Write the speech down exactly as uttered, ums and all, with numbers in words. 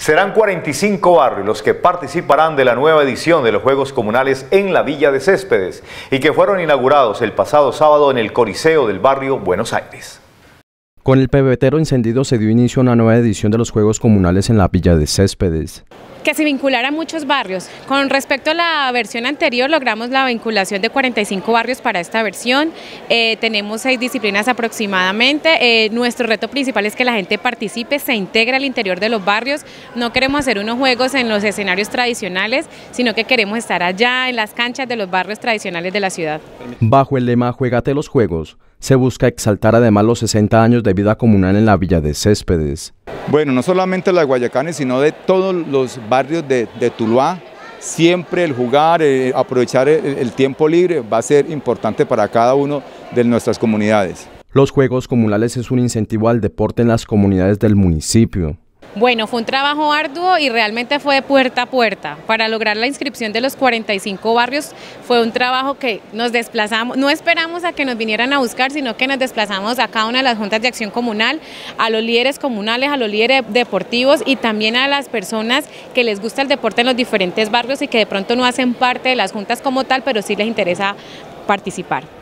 Serán cuarenta y cinco barrios los que participarán de la nueva edición de los Juegos Comunales en la Villa de Céspedes y que fueron inaugurados el pasado sábado en el Coliseo del barrio Buenos Aires. Con el pebetero encendido se dio inicio a una nueva edición de los Juegos Comunales en la Villa de Céspedes. Que se vinculara a muchos barrios. Con respecto a la versión anterior, logramos la vinculación de cuarenta y cinco barrios para esta versión. Eh, tenemos seis disciplinas aproximadamente. Eh, nuestro reto principal es que la gente participe, se integre al interior de los barrios. No queremos hacer unos juegos en los escenarios tradicionales, sino que queremos estar allá en las canchas de los barrios tradicionales de la ciudad. Bajo el lema Juégate los Juegos, se busca exaltar además los sesenta años de vida comunal en la Villa de Céspedes. Bueno, no solamente las Guayacanes, sino de todos los barrios de, de Tuluá. Siempre el jugar, eh, aprovechar el, el tiempo libre va a ser importante para cada uno de nuestras comunidades. Los Juegos Comunales es un incentivo al deporte en las comunidades del municipio. Bueno, fue un trabajo arduo y realmente fue de puerta a puerta. Para lograr la inscripción de los cuarenta y cinco barrios fue un trabajo que nos desplazamos, no esperamos a que nos vinieran a buscar, sino que nos desplazamos a cada una de las juntas de acción comunal, a los líderes comunales, a los líderes deportivos y también a las personas que les gusta el deporte en los diferentes barrios y que de pronto no hacen parte de las juntas como tal, pero sí les interesa participar.